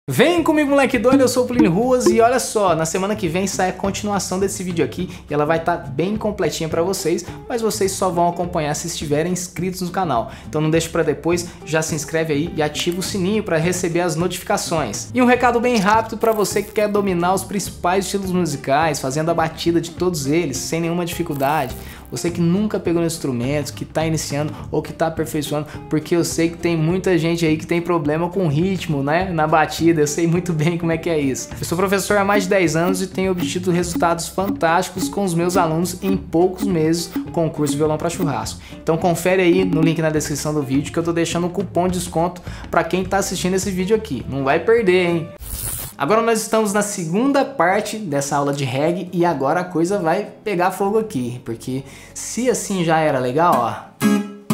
Vem comigo, moleque doido, eu sou o Plínio Ruas e olha só, na semana que vem sai a continuação desse vídeo aqui e ela vai estar bem completinha pra vocês, mas vocês só vão acompanhar se estiverem inscritos no canal. Então não deixe pra depois, já se inscreve aí e ativa o sininho pra receber as notificações. E um recado bem rápido pra você que quer dominar os principais estilos musicais, fazendo a batida de todos eles sem nenhuma dificuldade. Você que nunca pegou no instrumento, que está iniciando ou que está aperfeiçoando, porque eu sei que tem muita gente aí que tem problema com ritmo, né, na batida, eu sei muito bem como é que é isso. Eu sou professor há mais de 10 anos e tenho obtido resultados fantásticos com os meus alunos em poucos meses com o curso Violão para Churrasco. Então confere aí no link na descrição do vídeo que eu tô deixando um cupom de desconto para quem está assistindo esse vídeo aqui. Não vai perder, hein? Agora nós estamos na segunda parte dessa aula de reggae e agora a coisa vai pegar fogo aqui, porque se assim já era legal, ó.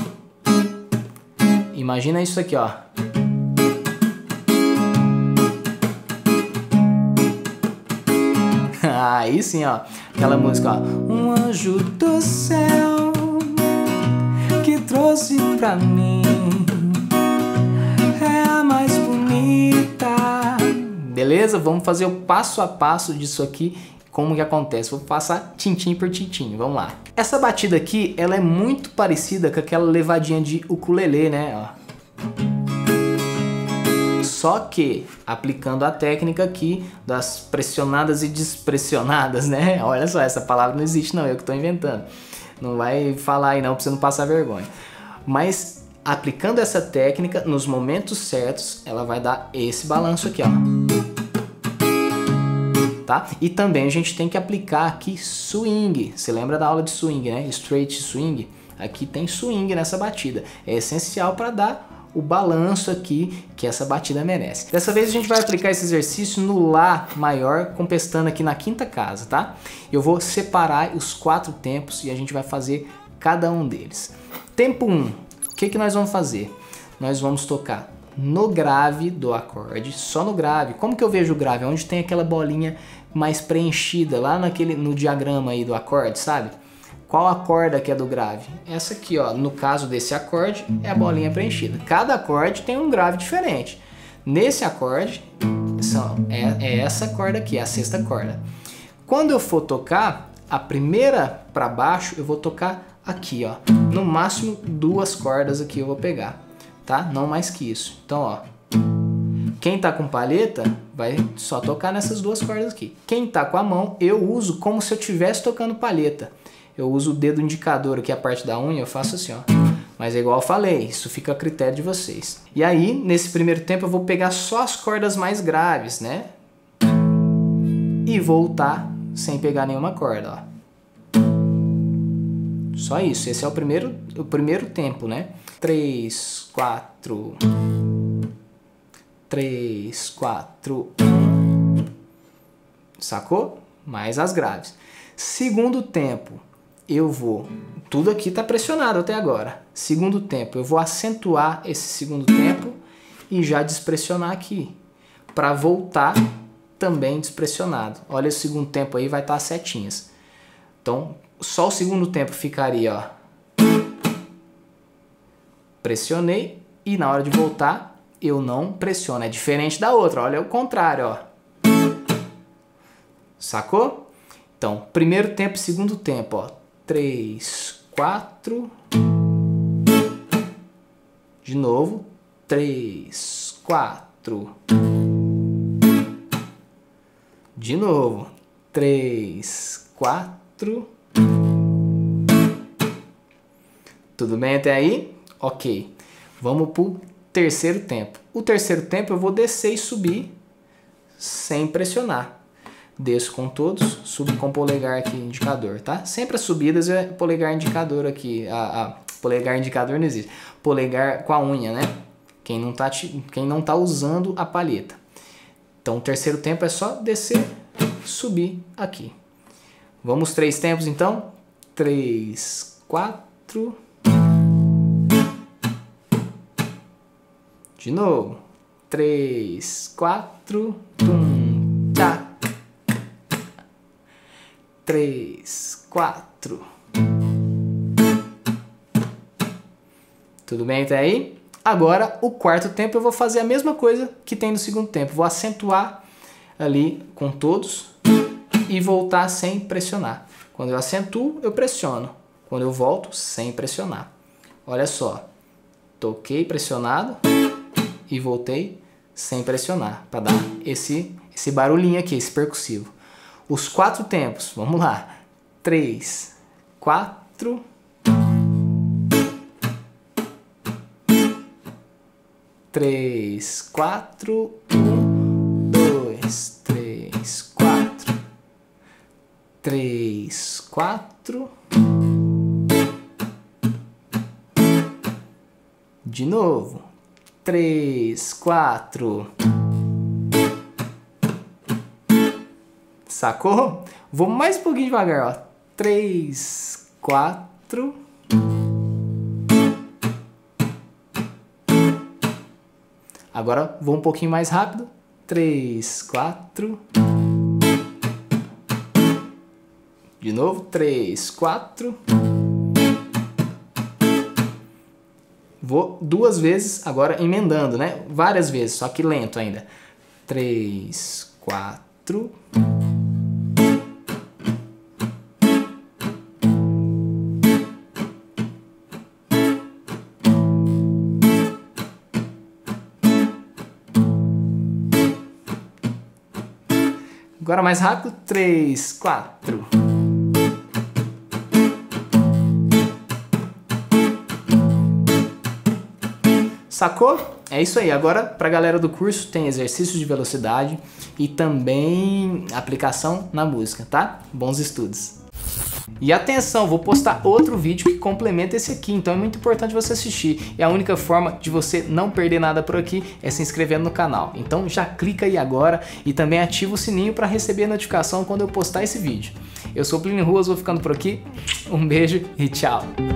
Imagina isso aqui, ó. Aí sim, ó. Aquela música, ó. Um anjo do céu que trouxe pra mim é a mais bonita. Beleza? Vamos fazer o passo a passo disso aqui, como que acontece. Vou passar tintim por tintim, vamos lá. Essa batida aqui, ela é muito parecida com aquela levadinha de ukulele, né? Ó. Só que aplicando a técnica aqui das pressionadas e despressionadas, né? Olha só, essa palavra não existe não, eu que tô inventando. Não vai falar aí não, pra você não passar vergonha. Mas aplicando essa técnica nos momentos certos, ela vai dar esse balanço aqui, ó. Tá? E também a gente tem que aplicar aqui swing. Você lembra da aula de swing, né? Straight swing. Aqui tem swing nessa batida. É essencial para dar o balanço aqui que essa batida merece. Dessa vez a gente vai aplicar esse exercício no Lá maior, com pestana aqui na quinta casa, tá? Eu vou separar os 4 tempos e a gente vai fazer cada um deles. Tempo 1. O que nós vamos fazer? Nós vamos tocar no grave do acorde, só no grave. Como que eu vejo o grave? Onde tem aquela bolinha mais preenchida, lá no diagrama aí do acorde, sabe? Qual a corda que é do grave? Essa aqui, ó. No caso desse acorde, é a bolinha preenchida. Cada acorde tem um grave diferente. Nesse acorde, é essa corda aqui, a sexta corda. Quando eu for tocar, a primeira para baixo, eu vou tocar aqui, ó. No máximo 2 cordas aqui eu vou pegar. Tá? Não mais que isso. Então, ó. Quem tá com palheta vai só tocar nessas 2 cordas aqui. Quem tá com a mão, eu uso como se eu estivesse tocando palheta. Eu uso o dedo indicador aqui, a parte da unha, eu faço assim, ó. Mas é igual eu falei, isso fica a critério de vocês. E aí, nesse primeiro tempo, eu vou pegar só as cordas mais graves, né? E voltar sem pegar nenhuma corda, ó. Só isso, esse é o primeiro tempo, né? 3, 4, 3, 4, 1. Sacou? Mais as graves. Segundo tempo, eu vou... Tudo aqui tá pressionado até agora. Segundo tempo, eu vou acentuar esse segundo tempo e já despressionar aqui. Para voltar também despressionado. Olha, o segundo tempo aí vai estar as setinhas. Então, só o segundo tempo ficaria, ó. Pressionei e na hora de voltar eu não pressiono. É diferente da outra, olha o contrário, ó. Sacou? Então, primeiro tempo e segundo tempo, ó. 3, 4. De novo. 3, 4. De novo. 3, 4. Tudo bem até aí? Ok, vamos para o terceiro tempo. O terceiro tempo eu vou descer e subir sem pressionar. Desço com todos, subo com o polegar aqui indicador, tá? Sempre as subidas é polegar indicador aqui. Polegar indicador não existe. Polegar com a unha, né? Quem não tá usando a palheta. Então o terceiro tempo é só descer, subir aqui. Vamos 3 tempos então? 3, 4... De novo. 3, 4. Tum, tá. 3, 4. Tudo bem até aí? Agora, o quarto tempo eu vou fazer a mesma coisa que tem no segundo tempo. Vou acentuar ali com todos e voltar sem pressionar. Quando eu acentuo, eu pressiono. Quando eu volto, sem pressionar. Olha só. Toquei pressionado e voltei sem pressionar, para dar esse barulhinho aqui, esse percussivo. Os quatro tempos, vamos lá. 3, 4... 3, 4, 1, 2, 3, 4, 3, 4, de novo, 3, 4, sacou? Vou mais um pouquinho devagar, ó, 3, 4, agora vou um pouquinho mais rápido. 3, 4. De novo. 3, 4. Vou duas vezes, agora emendando, né? Várias vezes, só que lento ainda. 3, 4. Agora mais rápido, 3, 4. Sacou? É isso aí. Agora, para a galera do curso, tem exercícios de velocidade e também aplicação na música, tá? Bons estudos. E atenção, vou postar outro vídeo que complementa esse aqui, então é muito importante você assistir. E a única forma de você não perder nada por aqui é se inscrevendo no canal. Então já clica aí agora e também ativa o sininho para receber a notificação quando eu postar esse vídeo. Eu sou o Plínio Ruas, vou ficando por aqui. Um beijo e tchau!